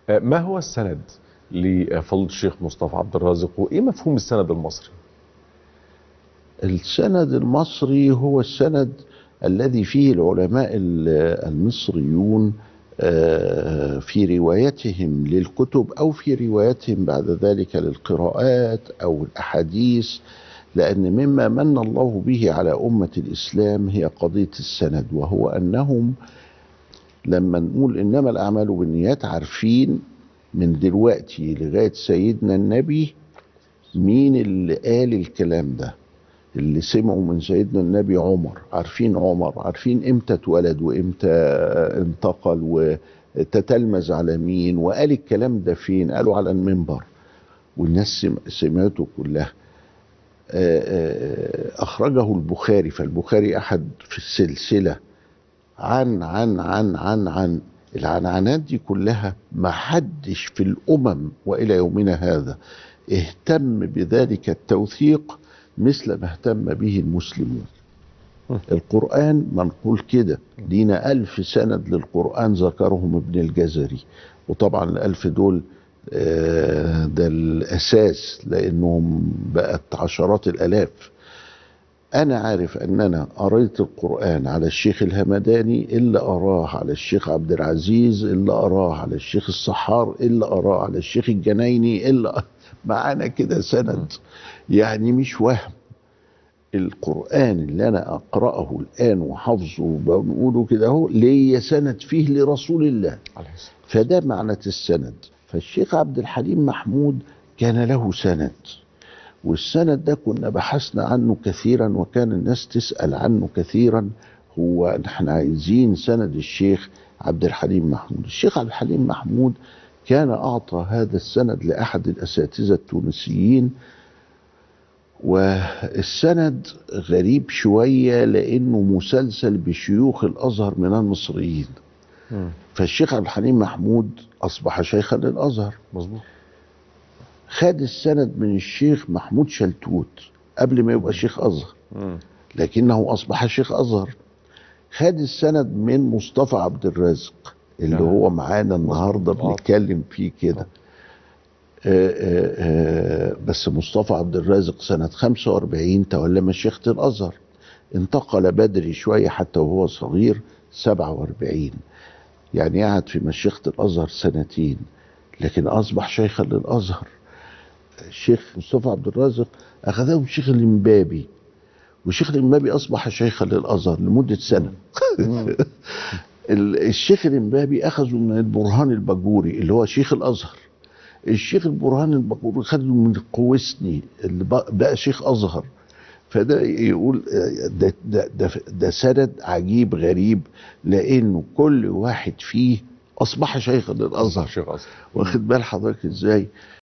ما هو السند لفضيلة الشيخ مصطفى عبد الرازق، وإيه مفهوم السند المصري؟ السند المصري هو السند الذي فيه العلماء المصريون في روايتهم للكتب أو في روايتهم بعد ذلك للقراءات أو الأحاديث، لأن مما من الله به على أمة الإسلام هي قضية السند، وهو أنهم لما نقول إنما الأعمال بالنيات عارفين من دلوقتي لغاية سيدنا النبي مين اللي قال الكلام ده. اللي سمعوا من سيدنا النبي عمر عارفين عمر، عارفين امتى اتولد وامتى انتقل وتتلمذ على مين وقال الكلام ده فين، قالوا على المنبر والناس سمعته كلها. اخرجه البخاري، فالبخاري احد في السلسلة عن العنعنات دي كلها ما حدش في الامم والى يومنا هذا اهتم بذلك التوثيق مثل ما اهتم به المسلمون. القرآن منقول كده، لينا 1000 سند للقرآن ذكرهم ابن الجزري، وطبعا ال1000 دول ده الأساس لأنهم بقت عشرات الآلاف. أنا عارف أن أنا قريت القرآن على الشيخ الهمداني إلا أراه على الشيخ عبد العزيز، إلا أراه على الشيخ الصحار، إلا أراه على الشيخ الجنايني، إلا معانا كده سند. يعني مش وهم. القرآن اللي أنا أقرأه الآن وحفظه وبنقوله كده هو ليا سند فيه لرسول الله، فده معنى السند. فالشيخ عبد الحليم محمود كان له سند، والسند ده كنا بحثنا عنه كثيرا وكان الناس تسأل عنه كثيرا. هو نحن عايزين سند الشيخ عبد الحليم محمود. الشيخ عبد الحليم محمود كان أعطى هذا السند لأحد الأساتذة التونسيين، والسند غريب شوية لأنه مسلسل بشيوخ الأزهر من المصريين. فالشيخ عبد الحليم محمود أصبح شيخا للأزهر، مظبوط. خد السند من الشيخ محمود شلتوت قبل ما يبقى شيخ أزهر، لكنه أصبح شيخ أزهر. خد السند من مصطفى عبد الرازق اللي هو معانا النهاردة بنتكلم فيه كده. بس مصطفى عبد الرازق سنة 45 تولى مشيخة الأزهر، انتقل بدري شوية حتى وهو صغير 47، يعني قعد في مشيخة الأزهر 2 لكن أصبح شيخا للأزهر. الشيخ مصطفى عبد الرازق أخذه الشيخ الإمبابي، والشيخ الإمبابي أصبح شيخا للأزهر لمدة سنة. الشيخ الإمبابي أخذه من البرهان الباجوري اللي هو شيخ الأزهر. الشيخ البرهان الباجوري خده من القويسني اللي بقى شيخ أزهر. فده يقول ده سند عجيب غريب، لأنه كل واحد فيه أصبح شيخا للأزهر. واخد بال حضرتك إزاي؟